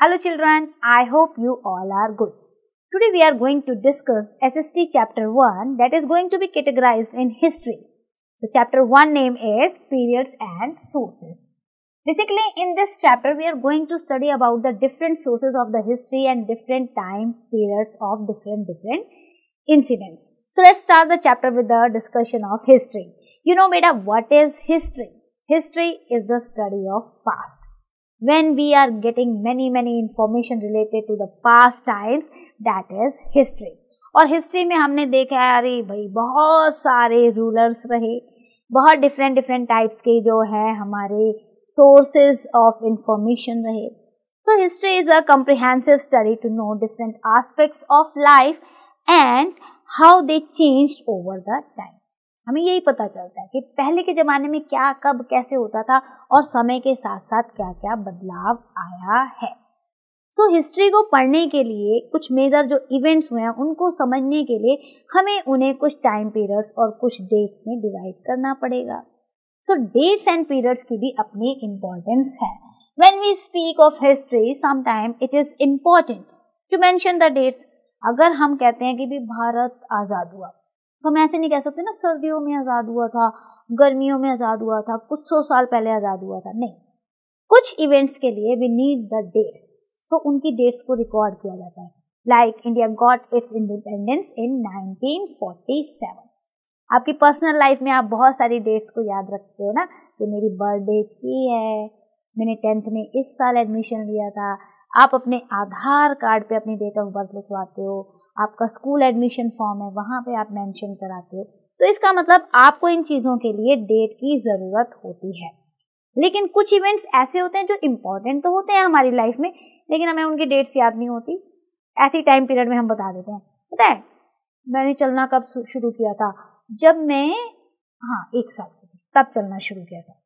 Hello children, I hope you all are good. Today we are going to discuss SST chapter 1 that is going to be categorized in history. So chapter 1 name is periods and sources. Basically in this chapter we are going to study about the different sources of the history and different time periods of different incidents. So let's start the chapter with the discussion of history. You know beta, what is history? History is the study of past. When we are getting many information related to the past times, that is history. और history में हमने देखा है अरे भाई बहुत सारे rulers रहे, बहुत डिफरेंट टाइप्स के जो है हमारे सोर्सेज ऑफ इंफॉर्मेशन रहे. तो history is a comprehensive study to know different aspects of life and how they changed over the time. हमें यही पता चलता है कि पहले के ज़माने में क्या कब कैसे होता था और समय के साथ साथ क्या क्या बदलाव आया है. सो हिस्ट्री को पढ़ने के लिए कुछ मेजर जो इवेंट्स हुए हैं उनको समझने के लिए हमें उन्हें कुछ टाइम पीरियड्स और कुछ डेट्स में डिवाइड करना पड़ेगा. सो डेट्स एंड पीरियड्स की भी अपनी इम्पोर्टेंस है. When we speak of history sometime it is important to mention the dates. अगर हम कहते हैं कि भी भारत आज़ाद हुआ तो हम ऐसे नहीं कह सकते ना सर्दियों में आज़ाद हुआ था, गर्मियों में आज़ाद हुआ था, कुछ 100 साल पहले आज़ाद हुआ था. नहीं, कुछ इवेंट्स के लिए वी नीड द डेट्स. तो उनकी डेट्स को रिकॉर्ड किया जाता है. Like India got its independence in 1947. आपकी पर्सनल लाइफ में आप बहुत सारी डेट्स को याद रखते हो ना कि मेरी बर्थडे की है, मैंने 10th में इस साल एडमिशन लिया था. आप अपने आधार कार्ड पे अपनी डेट ऑफ बर्थ लिखवाते हो, आपका स्कूल एडमिशन फॉर्म है वहाँ पे आप मेंशन कराते हो. तो इसका मतलब आपको इन चीज़ों के लिए डेट की ज़रूरत होती है. लेकिन कुछ इवेंट्स ऐसे होते हैं जो इम्पोर्टेंट तो होते हैं हमारी लाइफ में, लेकिन हमें उनकी डेट्स याद नहीं होती. ऐसी टाइम पीरियड में हम बता देते हैं. पता है मैंने चलना कब शुरू किया था? जब मैं 1 साल की थी तब चलना शुरू किया था.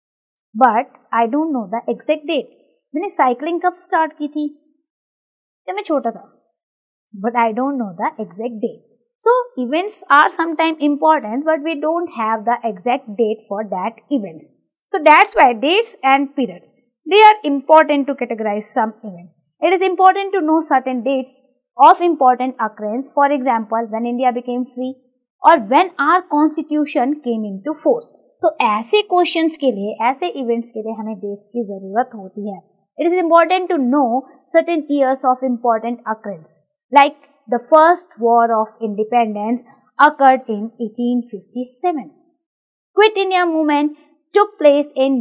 But I don't know the exact date. मैंने साइकिलिंग कब स्टार्ट की थी? जब मैं छोटा था. But I don't know the exact date. So events are sometimes important, but we don't have the exact date for that events. So that's why dates and periods, they are important to categorize some events. It is important to know certain dates of important occurrence. For example, when India became free or when our constitution came into force. तो ऐसे questions के लिए, ऐसे events के लिए हमें dates की ज़रूरत होती है. It is important to know certain years of important occurrence. Like the first war of independence occurred in 1857. Quit India movement took place in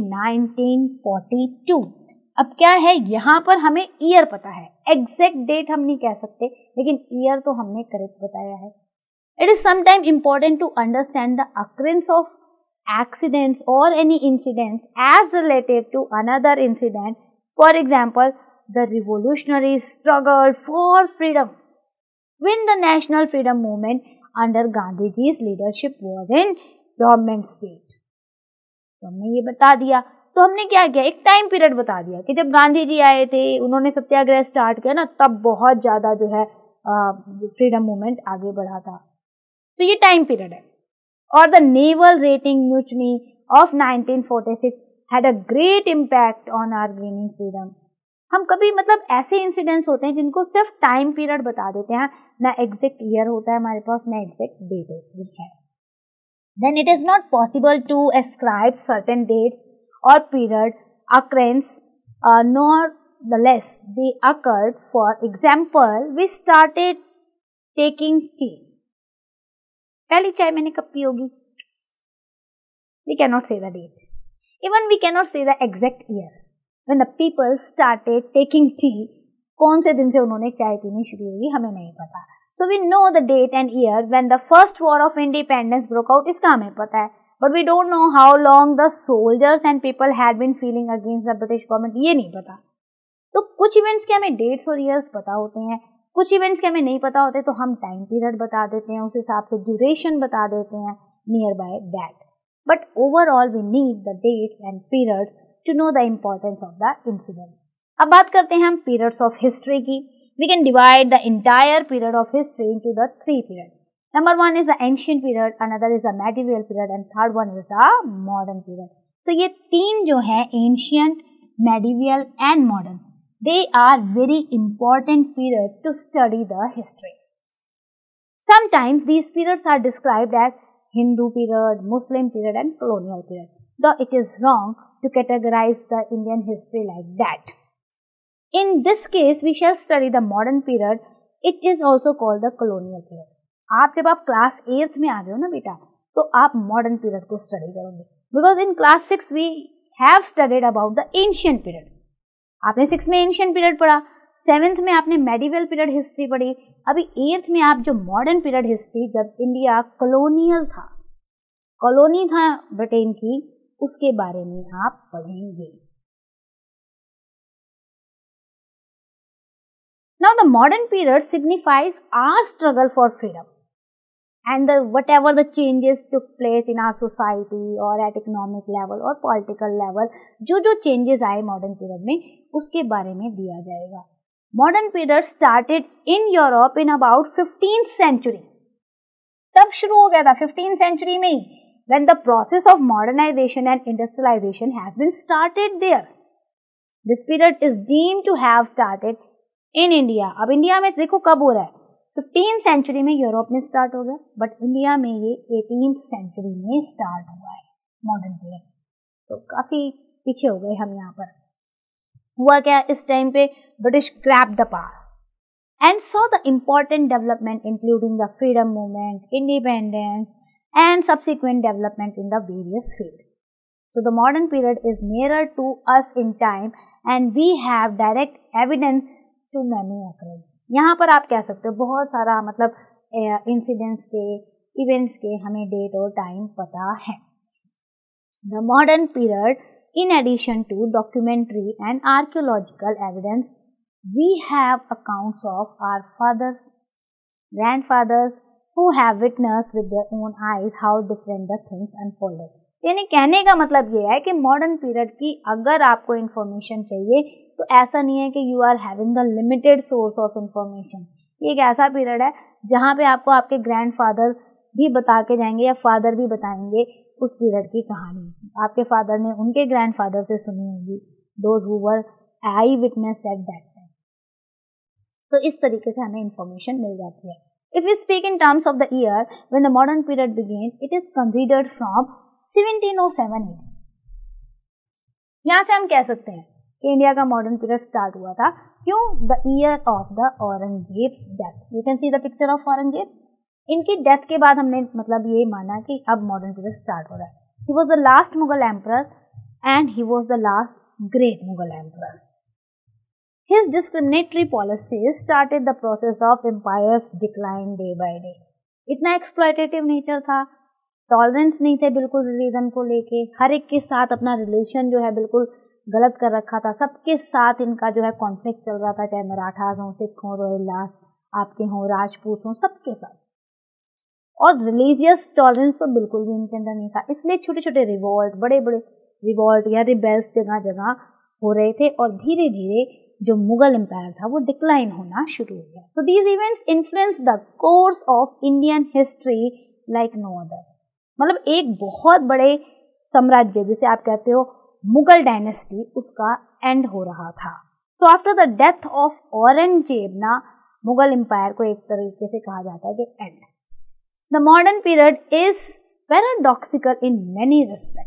1942. अब क्या है यहाँ पर हमें ईयर पता है, एग्जैक्ट डेट हम नहीं कह सकते, लेकिन ईयर तो हमने करेक्ट बताया है. It is sometimes important to understand the occurrence of accidents or any incidents as relative to another incident. For example, the revolutionary struggle for freedom. When the national freedom movement under Gandhiji's leadership was in dormant state. तो हमने ये बता दिया. तो हमने क्या किया, एक टाइम पीरियड बता दिया कि जब गांधी जी आए थे, उन्होंने सत्याग्रह स्टार्ट किया ना, तब बहुत ज़्यादा जो है फ्रीडम मूवमेंट आगे बढ़ा था. तो ये टाइम पीरियड है. और the naval rating mutiny of 1946 had a great impact on our gaining freedom. हम कभी मतलब ऐसे इंसिडेंट्स होते हैं जिनको सिर्फ टाइम पीरियड बता देते हैं, ना एग्जैक्ट ईयर होता है हमारे पास, ना एग्जैक्ट डेट होती है. Then it is not possible to ascribe certain dates or period occurrence nor the less they occurred. For example, we started taking tea. पहली चाय मैंने कब पी होगी? We cannot say the date. Even we cannot say the exact year. When the people started taking tea, कौन से दिन से उन्होंने चाय पीनी शुरू हुई हमें नहीं पता. So we know the date and year when the first war of independence broke out, इसका हमें पता है. But we don't know how long the soldiers and people had been feeling against the British government, ये नहीं पता. तो कुछ events के हमें डेट्स और ईयर्स पता होते हैं, कुछ इवेंट्स के हमें नहीं पता होते, तो हम टाइम पीरियड बता देते हैं, उस हिसाब से ड्यूरेशन बता देते हैं near by that. But overall we need the dates and periods to know the importance of the incidents. अब बात करते हैं हम periods of history की. We can divide the entire period of history into the 3 periods. Number 1 is the ancient period, another is the medieval period, and third one is the modern period. तो ये 3 जो है ancient, medieval and modern, they are very important period to study the history. Sometimes these periods are described as Hindu period, Muslim period and colonial period, though it is wrong to categorize the Indian history like that. In this case, we shall study the modern period. It is also called the colonial period. आप जब आप class 8th में आ गए हो ना बेटा, तो आप मॉडर्न पीरियड को स्टडी करोगे, because in class 6 we have studied about the ancient period. आपने 6 में एंशियंट पीरियड पढ़ा, 7th में आपने मेडिवल पीरियड हिस्ट्री पढ़ी, अभी 8th में आप जो मॉडर्न पीरियड हिस्ट्री, जब इंडिया कॉलोनियल था, कॉलोनी था ब्रिटेन की, उसके बारे में आप पढ़ेंगे. Now the modern period signifies our struggle for freedom and whatever the changes took place in our society or at economic level or political level, जो changes आए modern period में, उसके बारे में दिया जाएगा. Modern period started in Europe in about 15th century. तब शुरू हो गया था 15th century में ही, when the process of modernization and industrialization has been started there. This period is deemed to have started in India. अब India में देखो कब हो रहा है, 15th सेंचुरी में यूरोप में स्टार्ट हो गया, बट इंडिया में ये 18th सेंचुरी में स्टार्ट हुआ है मॉडर्न पीरियड. तो काफी पीछे हो गए हम यहाँ पर. हुआ क्या, इस टाइम पे British grabbed the power and saw the important development including the freedom movement, independence and subsequent development in the various fields. So the modern period is nearer to us in time and we have direct evidence to many occurrences. यहाँ पर आप कह सकते हो बहुत सारा मतलब incidents के, इवेंट्स के हमें डेट और टाइम पता है. The modern period, in addition to documentary and archaeological evidence, we have accounts of our fathers, grandfathers, who have witnessed with their own eyes how different the things unfolded. यानी कहने का मतलब ये है कि मॉडर्न पीरियड की अगर आपको इन्फॉर्मेशन चाहिए तो ऐसा नहीं है कि you are having the limited source of information. ये एक ऐसा पीरियड है जहाँ पे आपको आपके ग्रैंडफादर भी बता के जाएंगे या फादर भी बताएंगे उस पीरियड की कहानी. आपके फादर ने उनके ग्रैंडफादर से सुनी होगी, those who were eyewitness at that time. तो इस तरीके से हमें इन्फॉर्मेशन मिल जाती है. If we speak in terms of the year when the modern period began, it is considered from 1707. यहाँ से हम कह सकते हैं कि इंडिया का मॉडर्न पीरियड स्टार्ट हुआ था. क्यों? The year of the Aurangzeb's death. You can see the picture of Aurangzeb. इनकी डेथ के बाद हमने मतलब ये माना कि अब मॉडर्न पीरियड स्टार्ट हो रहा है. He was the last Mughal emperor and he was the last great Mughal emperor. His discriminatory policies started the process of empire's decline day by day. इतना exploitative nature था, टॉलरेंस नहीं थे बिल्कुल रिलीजन को लेके, हर एक के साथ अपना रिलेशन जो है बिल्कुल गलत कर रखा था. सबके साथ इनका जो है कॉन्फ्लिक्ट चल रहा था, चाहे मराठास हों, सिख हों, रॉयलास आपके हों, राजपूत हों, सबके साथ. और रिलीजियस टॉलरेंस तो बिल्कुल भी इनके अंदर नहीं था. इसलिए छोटे छोटे रिवॉल्ट, बड़े बड़े रिवॉल्ट या रिबेल्स जगह जगह हो रहे थे और धीरे धीरे जो मुगल एम्पायर था वो डिक्लाइन होना शुरू हो गया. So these events influence the course of Indian history like no other. मतलब एक बहुत बड़े साम्राज्य जिसे आप कहते हो मुगल डायनेस्टी, उसका एंड हो रहा था. So after the death of Aurangzeb ना, मुगल एम्पायर को एक तरीके से कहा जाता है कि end. The modern period is paradoxical in many respect.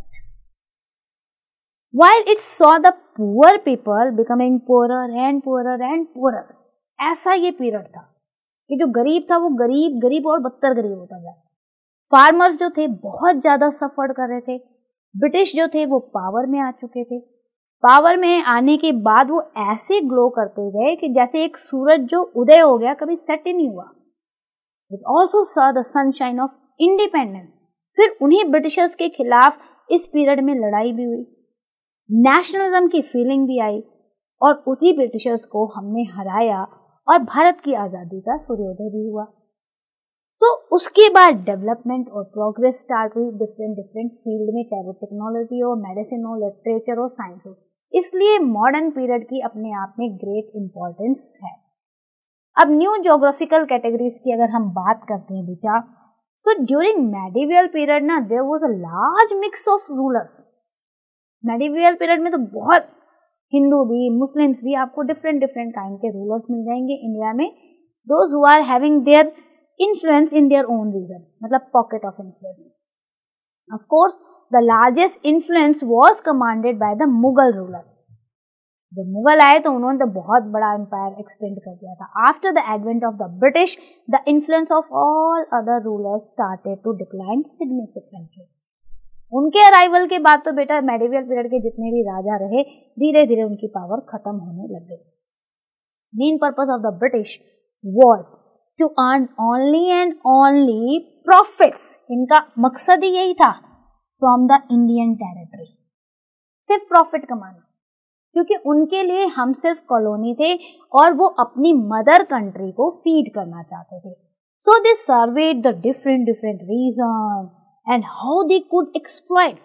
While it saw the poor people becoming poorer and poorer and poorer, ऐसा ये पीरियड था कि जो गरीब था वो गरीब और बदतर गरीब होता गया. फार्मर्स जो थे बहुत ज़्यादा सफ़र कर रहे थे. ब्रिटिश जो थे वो पावर में आ चुके थे. पावर में आने के बाद वो ऐसे ग्लो करते गए कि जैसे एक सूरज जो उदय हो गया, कभी सेट ही नहीं हुआ. It also saw the sunshine of independence. फिर उन्हीं ब्रिटिशर्स के खिलाफ इस पीरियड में लड़ाई भी हुई, नेशनलिज्म की फीलिंग भी आई और उसी ब्रिटिशर्स को हमने हराया और भारत की आज़ादी का सूर्योदय भी हुआ. सो उसके बाद डेवलपमेंट और प्रोग्रेस स्टार्ट हुई डिफरेंट फील्ड में, चाहे वो टेक्नोलॉजी हो, मेडिसिन हो, लिटरेचर हो, साइंस हो. इसलिए मॉडर्न पीरियड की अपने आप में ग्रेट इम्पोर्टेंस है. अब न्यू ज्योग्राफिकल कैटेगरीज की अगर हम बात करते हैं बेटा, सो ड्यूरिंग मेडिवल पीरियड ना there was a large mix of rulers. Medieval period में तो बहुत हिंदू भी, मुस्लिम्स भी, आपको डिफरेंट डिफरेंट काइंड के रूलर्स मिल जाएंगे इंडिया में, those who are having their influence in their own region, मतलब pocket of influence. Of course the largest influence was commanded by the Mughal ruler. जब मुगल आए तो उन्होंने तो बहुत बड़ा एम्पायर एक्सटेंड कर दिया था. After the advent of the British the influence of all other rulers started to decline significantly. उनके अराइवल के बाद तो बेटा मेडिवल पीरियड के जितने भी राजा रहे, धीरे धीरे उनकी पावर खत्म होने लग गई. Main purpose of the British was to earn only and only profits. इनका मकसद ही यही था, फ्रॉम द इंडियन टेरिटरी, सिर्फ प्रॉफिट कमाना, क्योंकि उनके लिए हम सिर्फ कॉलोनी थे और वो अपनी मदर कंट्री को फीड करना चाहते थे. So they surveyed the different region and how they could exploit.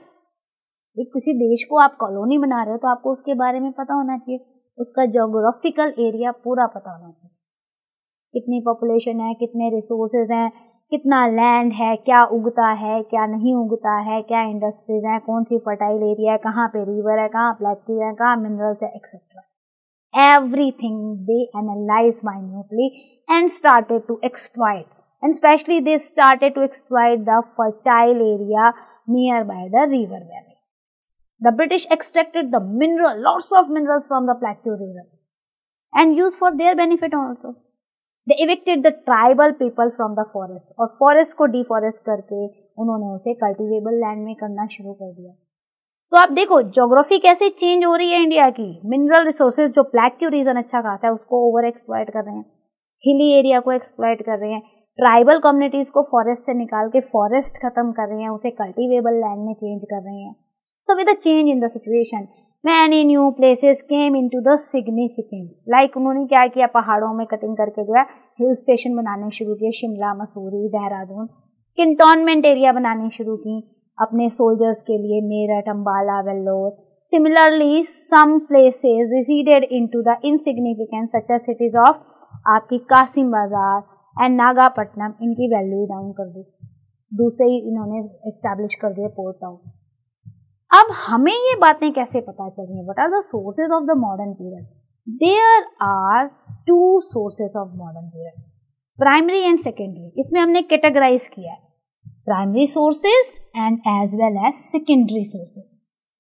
किसी देश को आप कॉलोनी बना रहे हो तो आपको उसके बारे में पता होना चाहिए, उसका ज्योग्राफिकल एरिया पूरा पता होना चाहिए, कितनी पॉपुलेशन है, कितने रिसोर्सेज हैं, कितना लैंड है, क्या उगता है, क्या नहीं उगता है, क्या इंडस्ट्रीज हैं, कौन सी फर्टाइल एरिया है, कहाँ पे रिवर है, कहाँ प्लेट्यू है, कहाँ मिनरल्स है, etcetera. Everything they analyzed minutely and started to exploit. And especially they started to exploit the fertile area nearby the river valley. The British extracted the lots of minerals from the Plateau River and used for their benefit also. They evicted the tribal people from the forest और forest को deforest करके उन्होंने उसे cultivable land में करना शुरू कर दिया. तो आप देखो ज्योग्राफी कैसे चेंज हो रही है इंडिया की. मिनरल रिसोर्सेज जो प्लेट्यू रीजन अच्छा खासा है उसको ओवर एक्सप्लॉइट कर रहे हैं, हिली एरिया को एक्सप्लॉइट कर रहे हैं, ट्राइबल कम्युनिटीज को फॉरेस्ट से निकाल के फॉरेस्ट खत्म कर रहे हैं, उसे कल्टीवेबल लैंड में चेंज कर रहे हैं. So with the change in the situation many new places came into the significance. Like उन्होंने क्या किया, पहाड़ों में कटिंग करके जो है हिल स्टेशन बनाने शुरू किए, शिमला, मसूरी, देहरादून, कैंटोनमेंट एरिया बनाने शुरू की अपने सोल्जर्स के लिए, Meerut, Ambala, Vellore. Similarly some places receded into the insignificance such as cities of आपकी कासिम बाजार एंड नागापट्टनम. इनकी वैल्यू डाउन कर दी, दूसरे ही इन्होंने एस्टैब्लिश कर दिए पोर्ट टाउन. अब हमें ये बातें कैसे पता चल रही हैं? What are the sources of the modern period? There are two sources of modern period, primary and secondary. इसमें हमने कैटेगराइज किया है primary sources and as well as secondary sources.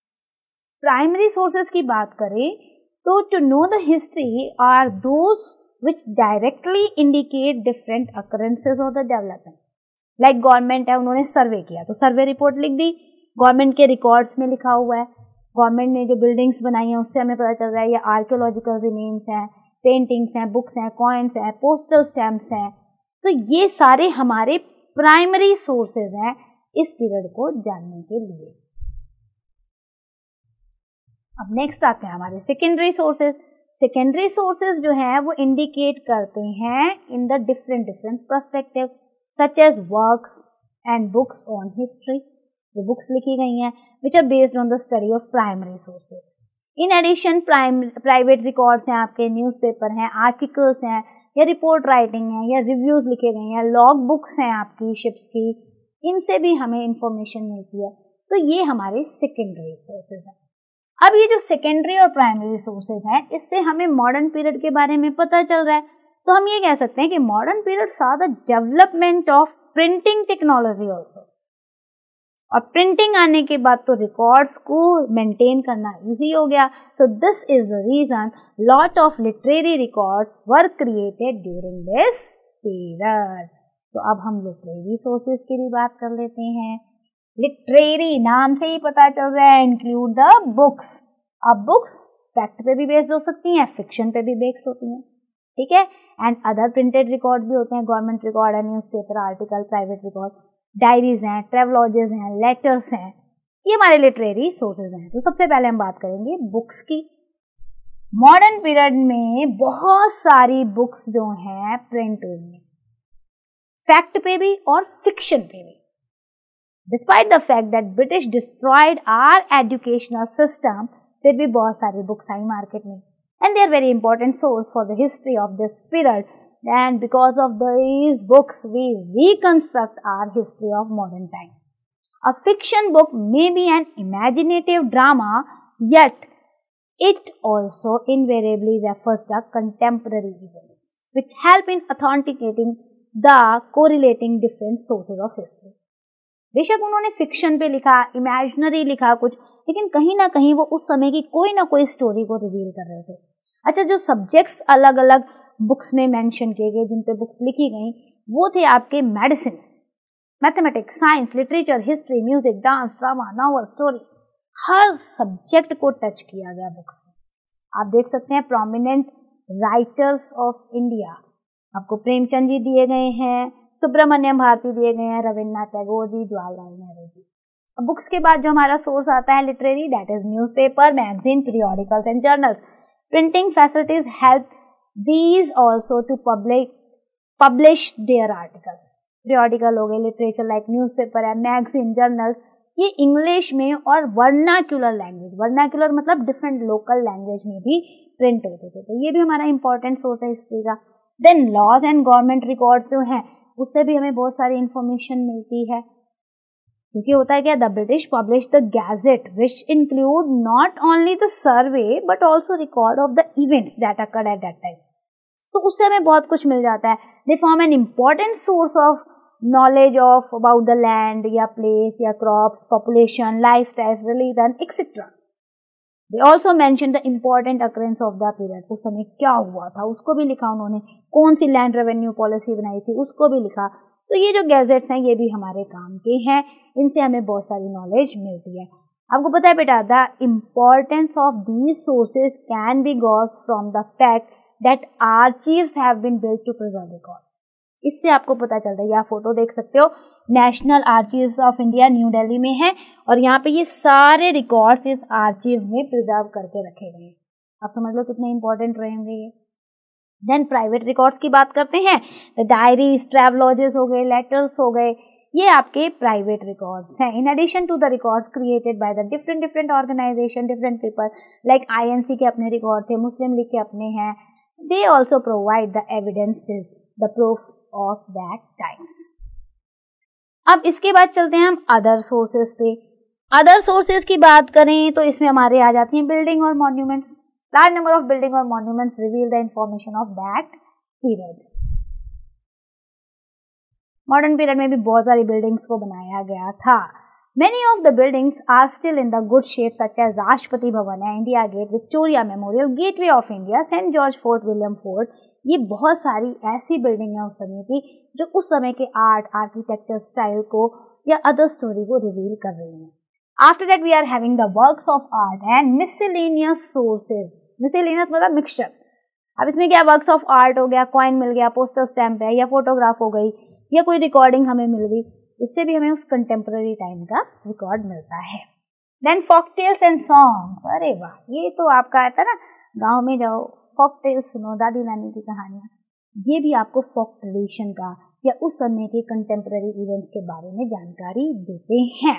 Primary sources की बात करें तो to know the history are those which directly indicate different occurrences of the development. Like government है, उन्होंने सर्वे किया तो सर्वे रिपोर्ट लिख दी, गवर्नमेंट के रिकॉर्ड्स में लिखा हुआ है. गवर्नमेंट ने जो बिल्डिंग्स बनाई हैं उससे हमें पता चल रहा है ये आर्कियोलॉजिकल रिमेन्स हैं, पेंटिंग्स हैं, बुक्स हैं, कॉइन्स हैं, पोस्टल स्टैम्प्स हैं. तो ये सारे हमारे प्राइमरी सोर्सेज हैं इस पीरियड को जानने के लिए. अब नेक्स्ट आते हैं हमारे सेकेंडरी सोर्सेज. सेकेंडरी सोर्सेज जो हैं वो इंडिकेट करते हैं in the different perspective such as works and books on history. जो बुक्स लिखी गई हैं which are based on the study of primary sources. In addition private records हैं, आपके न्यूज़पेपर हैं, आर्टिकल्स हैं, या रिपोर्ट राइटिंग है, या रिव्यूज लिखे गए हैं, लॉग बुक्स हैं आपकी शिप्स की, इनसे भी हमें इंफॉर्मेशन मिलती है. तो ये हमारे सेकेंडरी सोर्सेज हैं. अब ये जो सेकेंडरी और प्राइमरी सोर्सेज हैं इससे हमें मॉडर्न पीरियड के बारे में पता चल रहा है. तो हम ये कह सकते हैं कि modern period saw the development of printing technology also. और प्रिंटिंग आने के बाद तो रिकॉर्ड्स को मेंटेन करना इजी हो गया. So this is the reason lot of literary records were created during this period. तो अब हम लिटरेरी सोर्सेज की भी बात कर लेते हैं. लिटरेरी नाम से ही पता चल रहा है इंक्लूड द बुक्स. अब बुक्स फैक्ट पे भी बेस्ड हो सकती हैं, फिक्शन पे भी बेस्ड होती हैं, ठीक है. एंड अदर प्रिंटेड रिकॉर्ड भी होते हैं, गवर्नमेंट रिकॉर्ड है, newspaper, article, private record, diaries हैं, ट्रेवलॉजेज हैं, लेटर्स हैं, ये हमारे लिटरेरी सोर्सेज हैं. तो सबसे पहले हम बात करेंगे बुक्स की. मॉडर्न पीरियड में बहुत सारी बुक्स जो हैं प्रिंट हुई हैं, फैक्ट पे भी और फिक्शन पे भी. Despite the fact that British destroyed our educational system, फिर भी बहुत सारी बुक्स आई मार्केट में, and they are very important source for the history of this period. And because of these books, we reconstruct our history of modern time. A fiction book may be an imaginative drama, yet It also invariably refers the contemporary events, which help in authenticating the correlating different sources of history. बेशक उन्होंने fiction पे लिखा, imaginary लिखा कुछ, लेकिन कहीं ना कहीं वो उस समय की कोई ना कोई स्टोरी को रिवील कर रहे थे. अच्छा, जो सब्जेक्ट्स अलग अलग बुक्स में मेंशन किए गए, जिन पे बुक्स लिखी गई, वो थे आपके medicine, mathematics, science, literature, history, music, dance, drama, novel, story, हर सब्जेक्ट को टच किया गया बुक्स में. आप देख सकते हैं प्रोमिनेंट राइटर्स ऑफ इंडिया, आपको प्रेमचंद जी दिए गए हैं, सुब्रमण्यम भारती दिए गए हैं, रविन्द्रनाथ टैगोर जी, जवाहरलाल नेहरू जी. अब बुक्स के बाद जो हमारा सोर्स आता है literary, that is newspaper, magazine, periodicals and journals. Printing facilities help these also to publish their articles. Periodical हो गए, लिटरेचर लाइक न्यूज़पेपर है, मैगजीन, जर्नल्स, ये इंग्लिश में और वर्नाक्यूलर लैंग्वेज, वर्नाक्यूलर मतलब डिफरेंट लोकल लैंग्वेज में भी प्रिंट होते थे. तो ये भी हमारा इंपॉर्टेंट सोर्स है हिस्ट्री का. Then laws and government records जो हैं, उससे भी हमें बहुत सारी इंफॉर्मेशन मिलती है. क्योंकि होता है क्या, the British publish the gazette which include not only the survey but also record of the events that occurred at that time. तो उससे हमें बहुत कुछ मिल जाता है. They form an important source of knowledge of about the land या place या crops, population, lifestyle, religion, etc. They also mention the important occurrence of the period. उस समय क्या हुआ था उसको भी लिखा उन्होंने, कौन सी लैंड रेवेन्यू पॉलिसी बनाई थी उसको भी लिखा. तो ये जो गैजेट्स हैं ये भी हमारे काम के हैं, इनसे हमें बहुत सारी नॉलेज मिलती है. आपको पता है बेटा, the importance of these sources can be gauged from the fact that archives have been built to preserve record. इससे आपको पता चलता है, या फोटो देख सकते हो, national archives of India New Delhi में है और यहाँ पे ये सारे रिकॉर्ड्स इस आर्चीव में प्रिजर्व करके रखे गए हैं. आप समझ लो कितने इंपॉर्टेंट रहेंगे ये. देन प्राइवेट रिकॉर्ड्स की बात करते हैं. द डायरीज, ट्रैवलॉजेस हो गए, लेटर्स हो गए, ये आपके प्राइवेट रिकॉर्ड्स हैं. In addition to the records created by the different organisation, different people, like INC के अपने रिकॉर्ड थे, मुस्लिम लीग के अपने हैं. They also provide the evidences, the proof of that times. अब इसके बाद चलते हैं हम अदर सोर्सेस पे. अदर सोर्सेस की बात करें तो इसमें हमारे आ जाती हैं बिल्डिंग और monuments. Large number of building और monuments reveal the information of that period. Modern period में भी बहुत सारी बिल्डिंग्स को बनाया गया था. Many of the buildings are still in the good shape, such as Rashtrapati Bhavan है, India Gate, Victoria Memorial, Gateway of India, Saint George Fort, William Fort. ये बहुत सारी ऐसी बिल्डिंग है उस समय की जो उस समय के आर्ट, आर्किटेक्चर स्टाइल को या अदर स्टोरी को रिवील कर रही हैं. After that we are having the works of art and miscellaneous sources. Miscellaneous मतलब मिक्सचर. अब इसमें क्या, वर्क्स ऑफ आर्ट हो गया, कॉइन मिल गया, पोस्टर स्टैम्प है, या फोटोग्राफ हो गई, या कोई रिकॉर्डिंग हमें मिल गई. इससे भी हमें उस कंटेम्पररी टाइम का रिकॉर्ड मिलता है. Then folk tales and songs. अरे वाह, ये तो आपका आता ना, गाँव में जाओ, फोक टेल्स सुनो, दादी नानी की कहानियाँ. ये भी आपको फोक ट्रेडिशन का या उस समय के कंटेम्पररी इवेंट्स के बारे में जानकारी देते हैं.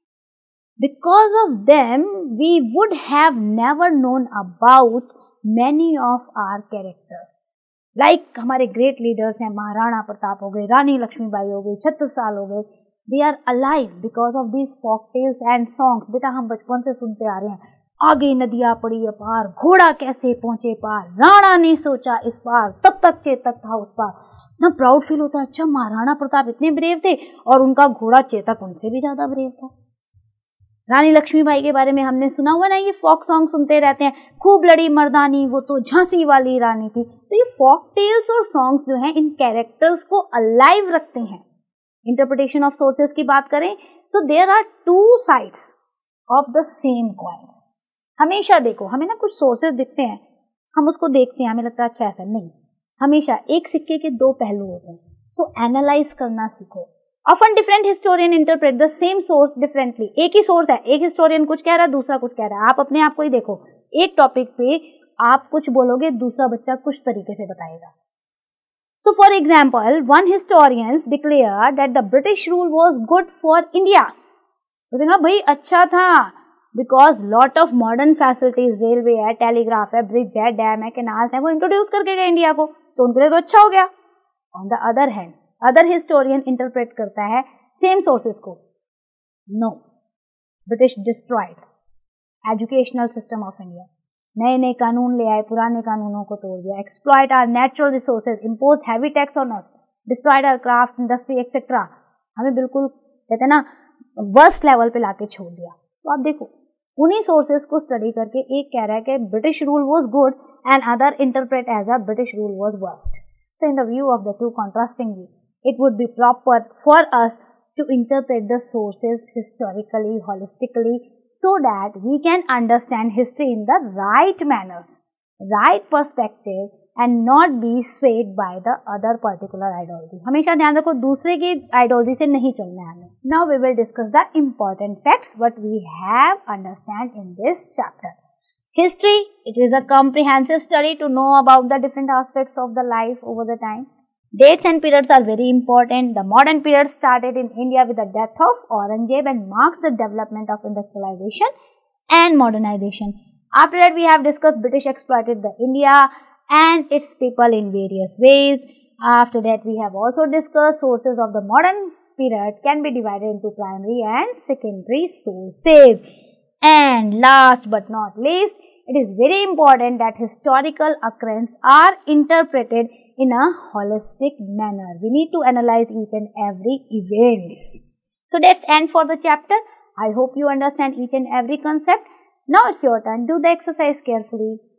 Because of them we would have never known about many of our characters. Like हमारे ग्रेट लीडर्स हैं, महाराणा प्रताप हो गए, रानी लक्ष्मीबाई हो गई, छत्रसाल हो गए. They are alive because of these folk tales and songs. बेटा हम बचपन से सुनते आ रहे हैं, आगे नदियां पड़ी अपार, घोड़ा कैसे पहुंचे पार, राणा ने सोचा इस पार, तब तक चेतक था उस पार. ना प्राउड फील होता है, अच्छा महाराणा प्रताप इतने ब्रेव थे और उनका घोड़ा चेतक उनसे भी ज्यादा ब्रेव था. रानी लक्ष्मीबाई के बारे में हमने सुना हुआ ना, ये फोक सॉन्ग सुनते रहते हैं, खूब लड़ी मर्दानी वो तो झांसी वाली रानी थी. तो ये फोक टेल्स और सॉन्ग्स जो हैं इन कैरेक्टर्स को अलाइव रखते हैं. इंटरप्रिटेशन ऑफ सोर्सेज की बात करें, so there are two sides of the same coins. हमेशा देखो, हमें ना कुछ सोर्सेज दिखते हैं, हम उसको देखते हैं, हमें लगता है अच्छा ऐसा नहीं. हमेशा एक सिक्के के दो पहलू होते हैं. सो एनालाइज करना सीखो. Often different historian interpret the same source differently. एक ही सोर्स है, एक हिस्टोरियन कुछ कह रहा है, दूसरा कुछ कह रहा है. आप अपने आप को ही देखो, एक टॉपिक पे आप कुछ बोलोगे, दूसरा बच्चा कुछ तरीके से बताएगा. So for example, one historian declared that the British rule was good for India. तो देखा भाई अच्छा था, because lot of modern facilities, railway है, टेलीग्राफ है, ब्रिज है, डैम है, कैनाल्स है, वो इंट्रोड्यूस करके गए इंडिया को, तो उनके लिए तो अच्छा हो गया. On the other hand, other historian interpret करता है सेम सोर्सेज को. No, British destroyed educational system of India. नए नए कानून ले आए, पुराने कानूनों को तोड़ दिया. Exploit our natural resources, impose heavy tax on us, destroyed our craft industry etcetera. हमें बिल्कुल कहते हैं ना वर्स्ट लेवल पे लाके छोड़ दिया. तो आप देखो उन्हीं सोर्सेज को स्टडी करके एक कह रहा है कि British rule was good and other interpret as a British rule was worst. So in the view of the two contrasting view, it would be proper for us to interpret the sources historically, holistically, so that we can understand history in the right manners, right perspective, and not be swayed by the other particular ideology. हमेशा ध्यान रखो दूसरे की ideology से नहीं चलना है हमें. Now we will discuss the important facts what we have understand in this chapter. History, it is a comprehensive study to know about the different aspects of the life over the time. Dates and periods are very important. The modern period started in India with the death of Aurangzeb and marks the development of industrialization and modernization. After that, we have discussed British exploited the India and its people in various ways. After that, we have also discussed sources of the modern period can be divided into primary and secondary sources. And last but not least, it is very important that historical occurrences are interpreted in a holistic manner. We need to analyze each and every events. So that's end for the chapter. I hope you understand each and every concept. Now it's your turn. Do the exercise carefully.